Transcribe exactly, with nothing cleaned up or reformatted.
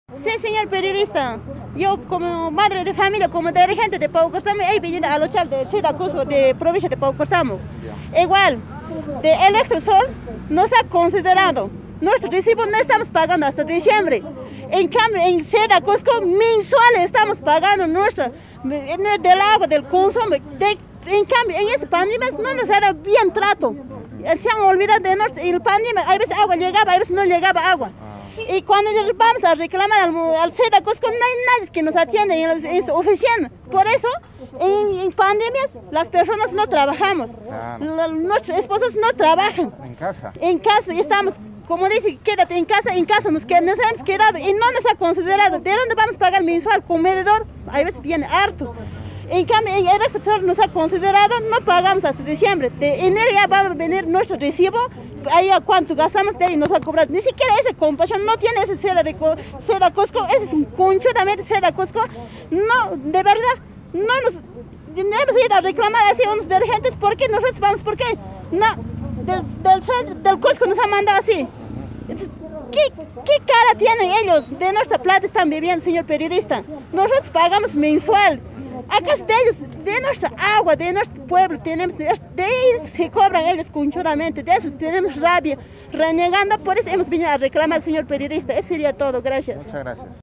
Sí, señor periodista. Yo como madre de familia, como dirigente de Paucartambo, he venido a luchar de Seda, Cusco, de provincia de Paucartambo. Igual, de Electrosol nos ha considerado. Nuestro recibo no estamos pagando hasta diciembre. En cambio, en Seda, Cusco, mensual estamos pagando nuestro, del agua, del consumo. De, en cambio, en esta pandemia no nos ha dado bien trato. Se han olvidado de nosotros. En la pandemia, a veces agua llegaba, a veces no llegaba agua. Y cuando vamos a reclamar al, al Seda Cusco, no hay nadie que nos atiende en, en su oficina. Por eso, en, en pandemias, las personas no trabajamos. Claro. La, nuestros esposos no trabajan. En casa. En casa estamos, como dice, quédate en casa, en casa nos, nos hemos quedado y no nos ha considerado. ¿De dónde vamos a pagar mensual? Comedor, a veces viene harto. En cambio, en el Electrosol nos ha considerado, no pagamos hasta diciembre. De enero ya va a venir nuestro recibo, ahí a cuánto gastamos de ahí nos va a cobrar. Ni siquiera esa compasión, no tiene esa Seda de Seda Cusco, ese es un conchudamente Seda Cusco. No, de verdad, no nos hemos ido a reclamar así a unos dirigentes, ¿por qué nosotros vamos? ¿Por qué? No, del, del, del Cusco nos ha mandado así. Entonces, ¿qué, ¿qué cara tienen ellos? De nuestra plata están viviendo, señor periodista. Nosotros pagamos mensual. ¿Acaso de ellos, de nuestra agua, de nuestro pueblo, tenemos, de ellos se cobran ellos conchudamente, de eso tenemos rabia, renegando, por eso hemos venido a reclamar, señor periodista? Eso sería todo, gracias. Muchas gracias.